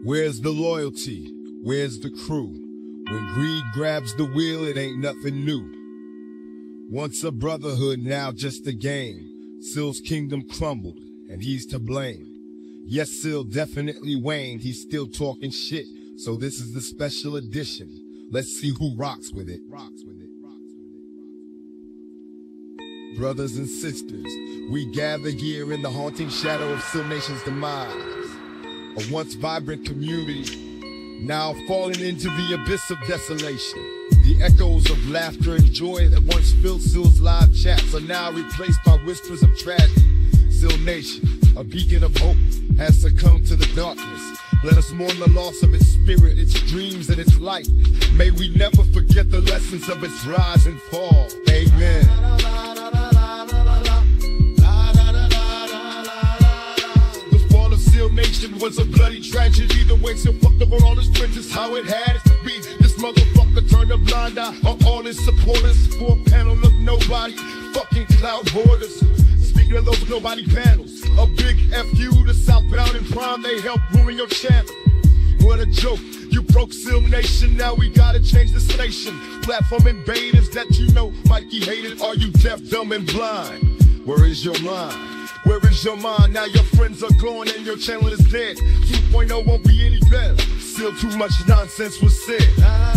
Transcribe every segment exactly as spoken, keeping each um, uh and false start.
Where's the loyalty? Where's the crew? When greed grabs the wheel, it ain't nothing new. Once a brotherhood, now just a game. Seal's kingdom crumbled, and he's to blame. Yes, Seal definitely waned, he's still talking shit. So this is the special edition. Let's see who rocks with it. Rocks with it. Rocks with it. Brothers and sisters, we gather here in the haunting shadow of Seal Nation's demise. A once vibrant community, now falling into the abyss of desolation. The echoes of laughter and joy that once filled Seal's live chats are now replaced by whispers of tragedy. Seal Nation, a beacon of hope, has succumbed to the darkness. Let us mourn the loss of its spirit, its dreams, and its light. May we never forget the lessons of its rise and fall. Amen. The fall of Seal Nation was a bloody tragedy. The way Seal fucked up on all his friends is how it had to be. This motherfucker turned a blind eye on all his supporters. For a panel of nobody, fucking cloud borders. Speaking of those nobody panels, a big F you to Southbound and Prime, they helped ruin your channel. What a joke, you broke Seal Nation, now we gotta change the station. Platform invaders that you know Mikey hated, are you deaf, dumb, and blind? Where is your mind? Where is your mind? Now your friends are gone and your channel is dead. two point oh won't be any better, still too much nonsense was said.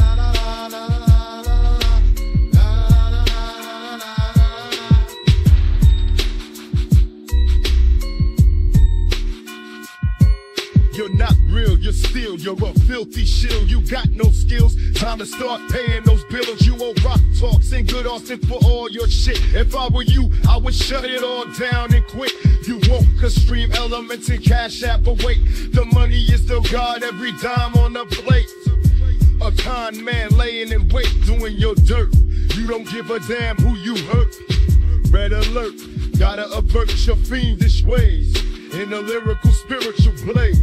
You're not real, you're still, you're a filthy shill. You got no skills, time to start paying those bills. You owe rock talks and good Austin for all your shit. If I were you, I would shut it all down and quit. You won't, cause Stream Elements and Cash App await. The money is the God, every dime on the plate. A con man laying in wait, doing your dirt. You don't give a damn who you hurt. Red alert, gotta avert your fiendish ways in a lyrical spiritual blaze.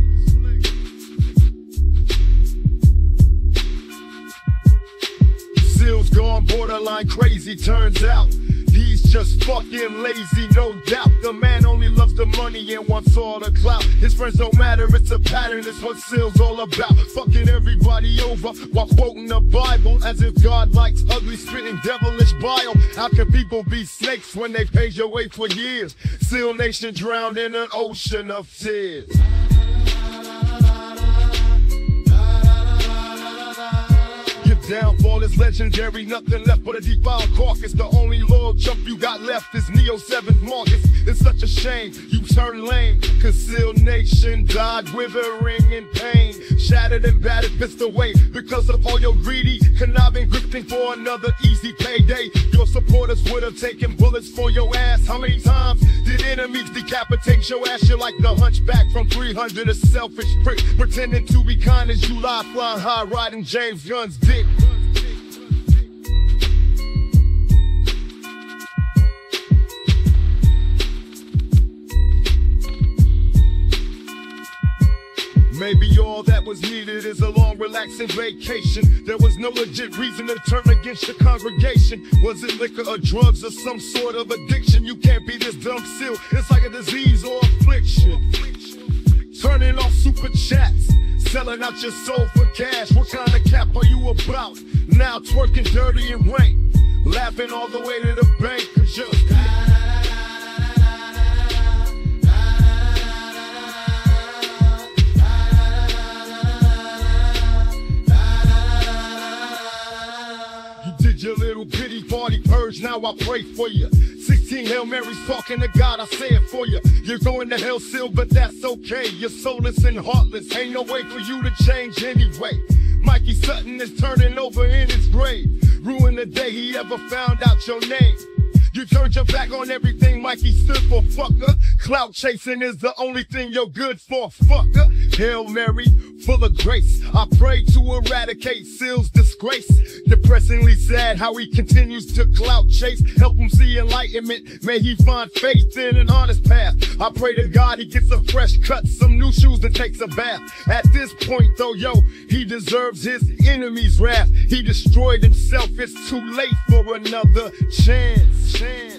Seal's gone borderline crazy, turns out he's just fucking lazy, no doubt. The man only loves the money and wants all the clout. His friends don't matter, it's a pattern, it's what Seal's all about. Fucking everybody over while quoting the Bible, as if God likes ugly, spitting devilish bile. How can people be snakes when they paid your way for years? Seal Nation drowned in an ocean of tears. Downfall is legendary, nothing left but a defiled carcass. The only loyal chump you got left is Neo seventh Marcus. It's such a shame you turned lame, cause Seal Nation died withering in pain. Shattered and battered, pissed away because of all your greedy conniving, grifting for another easy payday. Your supporters would have taken bullets for your ass. How many times did enemies decapitate your ass? You're like the hunchback from three hundred, a selfish prick, pretending to be kind as you lie, flying high, riding James Gunn's dick. Maybe all that was needed is a long, relaxing vacation. There was no legit reason to turn against your congregation. Was it liquor or drugs or some sort of addiction? You can't be this dumb Seal, it's like a disease or affliction. Turning off super chats, selling out your soul for cash. What kind of cap are you about? Now twerking dirty and rank, laughing all the way to the bank, cause you're your little pity party purge, now I pray for you. Sixteen Hail Marys talking to God, I say it for you. You're going to hell, Seal, but that's okay. You're soulless and heartless, ain't no way for you to change anyway. Mikey Sutton is turning over in his grave, ruined the day he ever found out your name. You turned your back on everything Mikey stood for, fucker. Clout chasing is the only thing you're good for, fucker. Hail Mary, full of grace, I pray to eradicate Seal's disgrace. Depressingly sad how he continues to clout chase. Help him see enlightenment, may he find faith in an honest path. I pray to God he gets a fresh cut, some new shoes and takes a bath. At this point though, yo, he deserves his enemy's wrath. He destroyed himself, it's too late for another chance. chance, chance.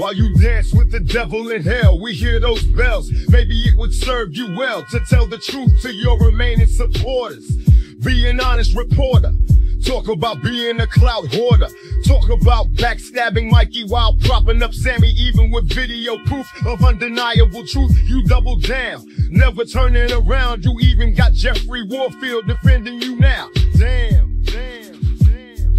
While you dance with the devil in hell, we hear those bells. Maybe it would serve you well to tell the truth to your remaining supporters. Be an honest reporter. Talk about being a clout hoarder. Talk about backstabbing Mikey while propping up Sammy. Even with video proof of undeniable truth, you double down, never turning around. You even got Jeffrey Warfield defending you now. Damn, damn, damn.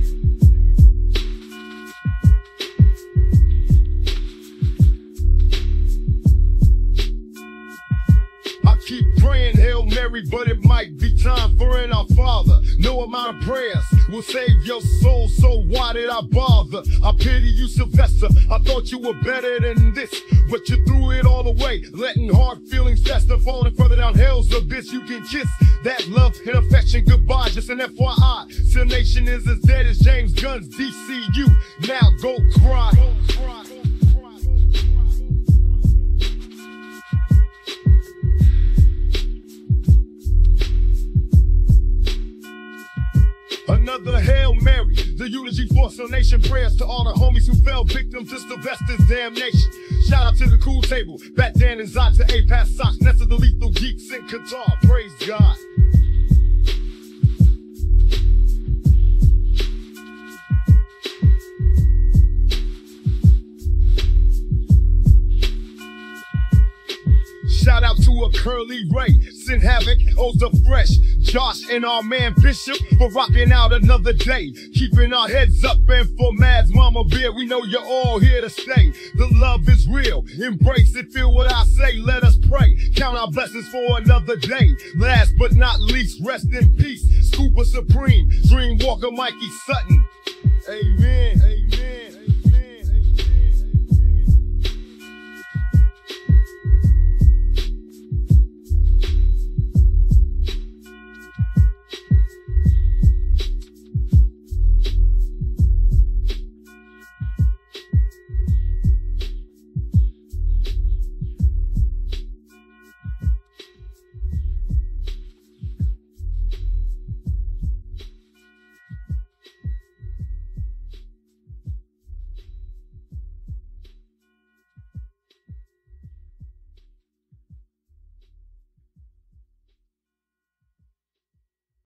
I keep praying Hail Mary, but it might be time for an Our Father. No amount of prayers will save your soul, so why did I bother? I pity you, Sylvester. I thought you were better than this, but you threw it all away, letting hard feelings fester, falling further down hell's abyss. You can kiss that love and affection goodbye. Just an F Y I, Seal Nation is as dead as James Gunn's D C U. Now go cry. Go cry. Another Hail Mary, the eulogy for Seal Nation. Prayers to all the homies who fell victim to Sylvester's damnation. Shout out to the Cool Table, Bat Dan and Zot, to A-Pass Socks, Nessa the Lethal Geeks in Qatar. Praise God. Shout out to a Curly Ray, Sin Havoc, Oza Fresh, Josh and our man Bishop for rocking out another day, keeping our heads up. And for Mads, Mama Bear, we know you're all here to stay. The love is real, embrace it, feel what I say. Let us pray, count our blessings for another day. Last but not least, rest in peace, Scooper Supreme, Dreamwalker Mikey Sutton. Amen, amen.